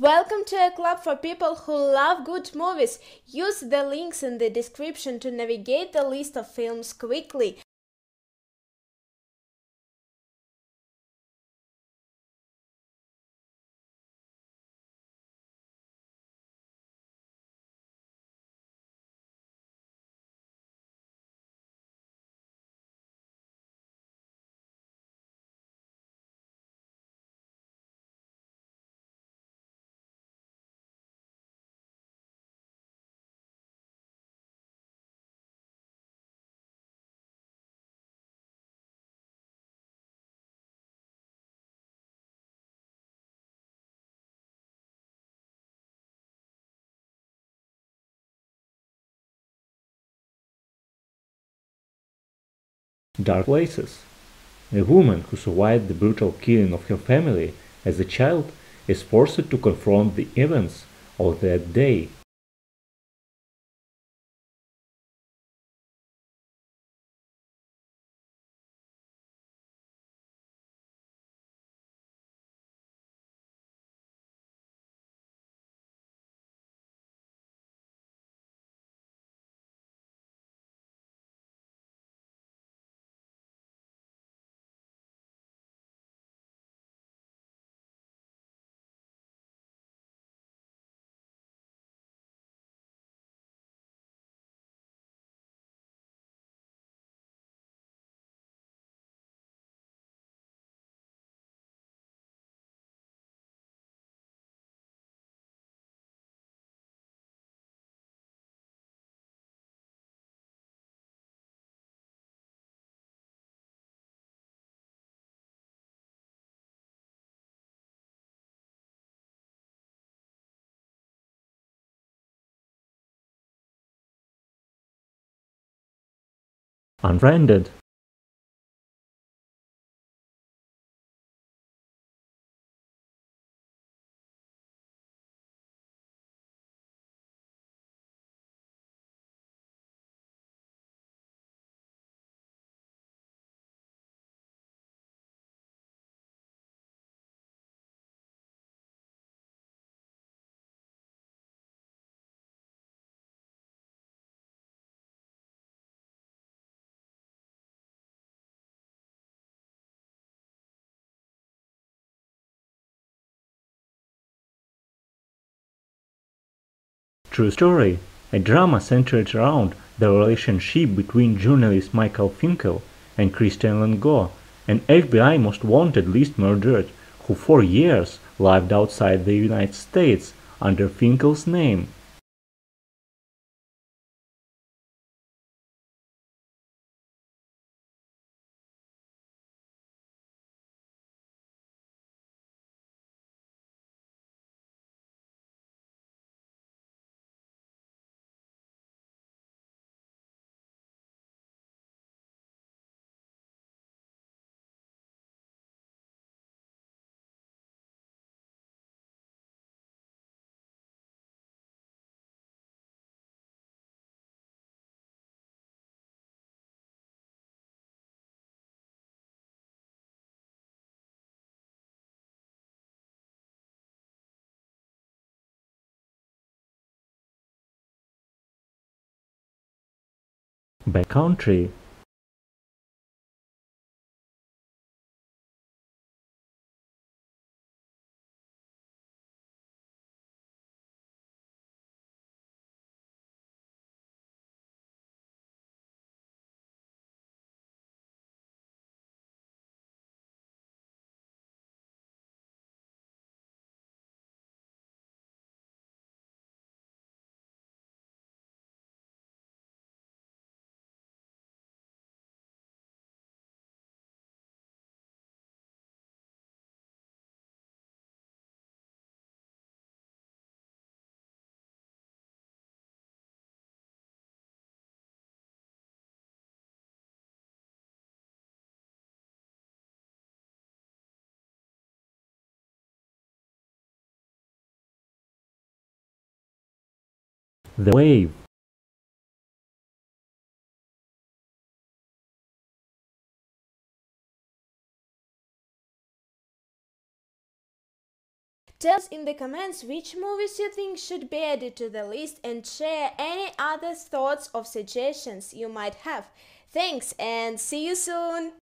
Welcome to a club for people who love good movies. Use the links in the description to navigate the list of films quickly. Dark Places. A woman who survived the brutal killing of her family as a child is forced to confront the events of that day. Unfriended. True Story, a drama centered around the relationship between journalist Michael Finkel and Christian Langaux, an FBI most wanted list murderer who for years lived outside the United States under Finkel's name. Backcountry. The Wave. Tell us in the comments which movies you think should be added to the list and share any other thoughts or suggestions you might have. Thanks and see you soon!